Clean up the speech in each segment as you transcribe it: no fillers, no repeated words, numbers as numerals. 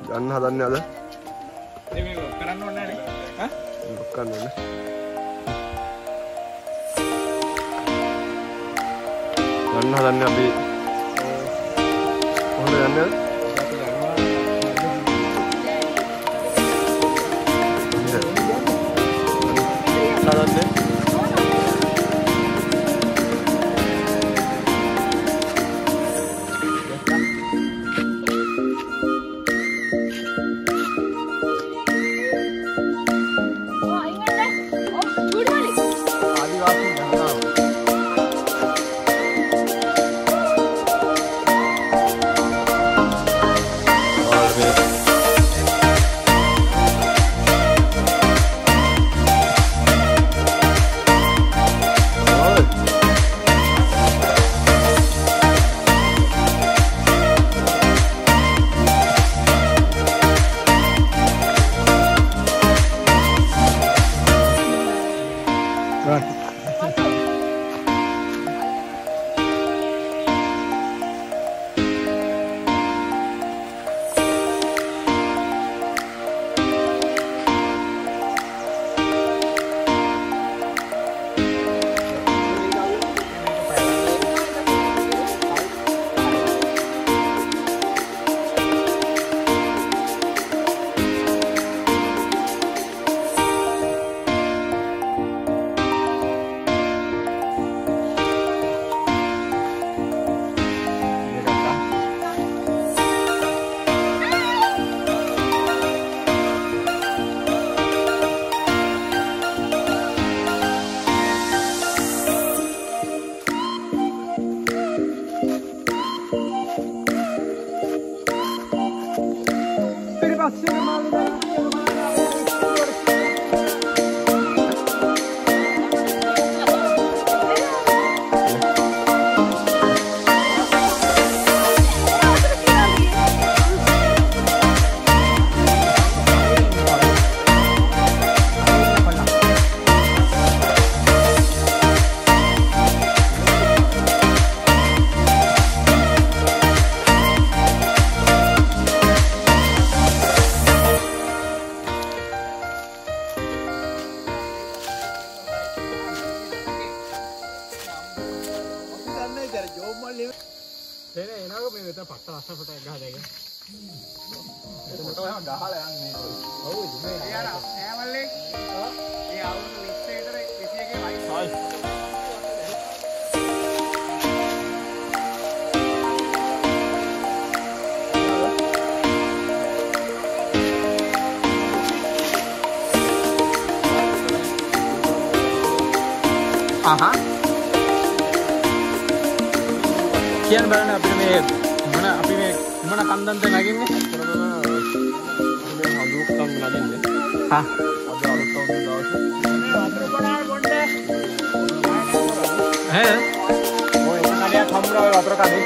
ගන්න හදන්නේ අද. මේක කරන්න ඕනේ නෑනේ. හා? ලොක් කරන්න ඕනේ. ගන්න හදන්නේ අපි. කොහොමද යන්නේ? කියන්න බලන්න අපිට මේ මොන කන්දන්ත නැගින්නේ? මේ හඳුක්කම් නගින්නේ. හා. අද අලුත් අවුරුදු දවසේ. මේ වතුර පොඩාල් බොන්න. ඈ. ඔය එක කඩයක් හම්බුනා ඔය වතුර කඩේ.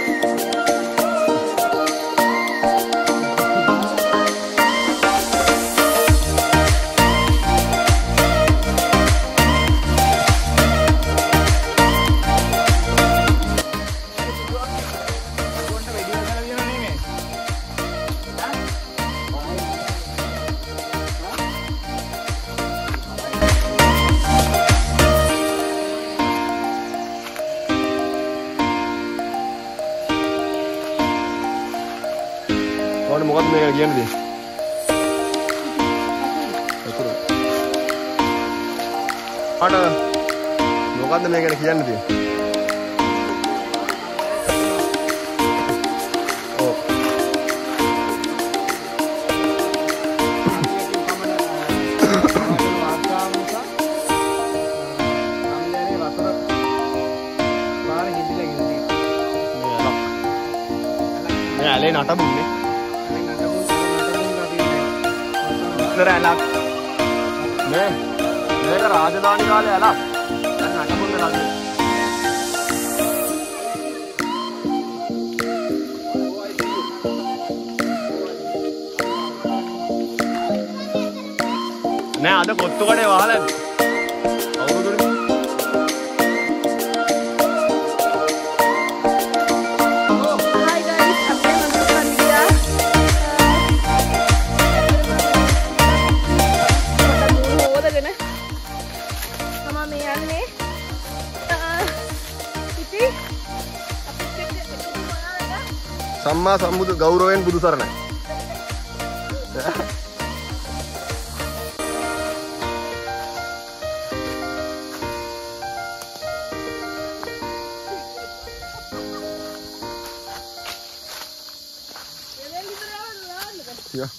මොකක්ද මේක කියන්නේ? අර මොකක්ද මේක කියන්නේ? ඔව්. මේ ඇලේ නටබුන්නේ. ඇලක් මේක රාජධානි කාලේ ඇලක් දැන් නටබුන්න ලගේ නෑ අද කොත්තු කඩේ වහලා ඇද්දි අවුරුදුනේ Hi guys, I'm Handurukkanda. සම්මා සම්බුදු ගෞරවයෙන් බුදු සරණයි. Ya.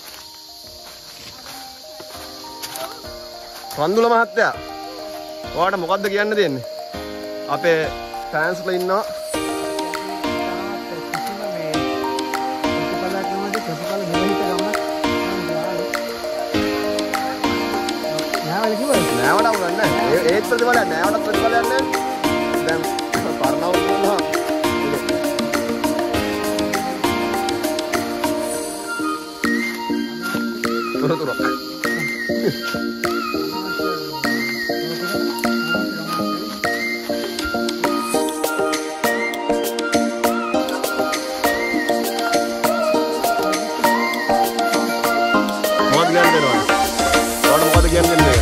රන්දුල මහත්තයා ඔයාට මොකද්ද කියන්න දෙන්නේ? අපේ ෆෑන්ස්ලා ඉන්නවා. නෑවට අවුලක් නැහැ. ඒත් ප්‍රතිඵලයක් නෑවට ප්‍රතිඵලයක් නැහැ. දැන් පරණවුන් වුණා. තොරතුරක්. මොකද කියන්නේ? ඔයාලට මොකද කියන්නේ?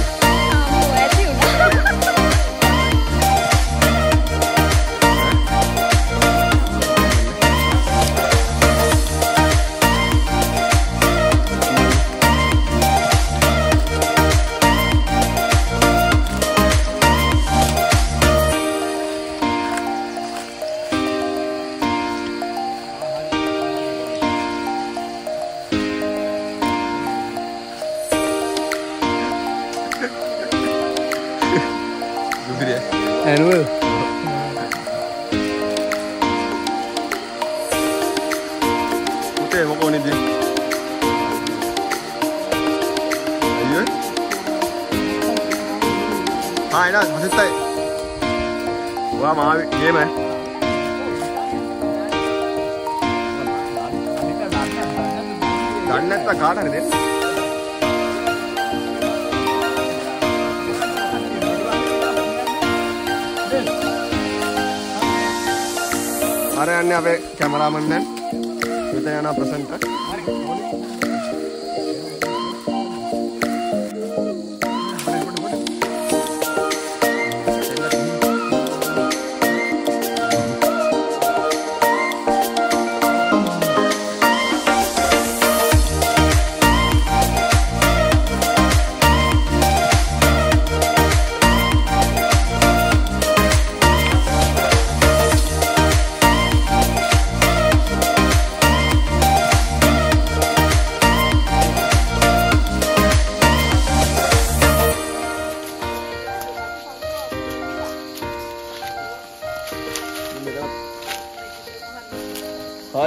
Annual. Putih mau ni dia. Ayo. Hai dah, masih tay. Wah mau game eh. Dan nak tak kalah ni. අර යන්නේ අපේ කැමරාමන් දැන් මෙතන යනවා ප්‍රසන්ට් එක. Hai.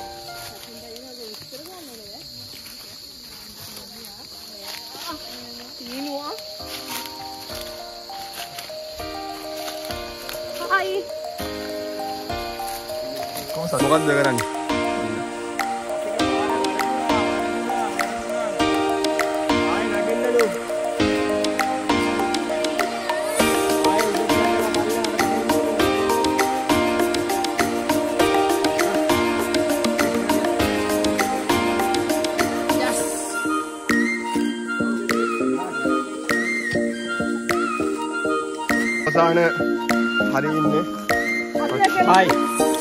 Hai. Kau satu kan dengaran. අවසාන හරිය ඉන්නේ. Hai.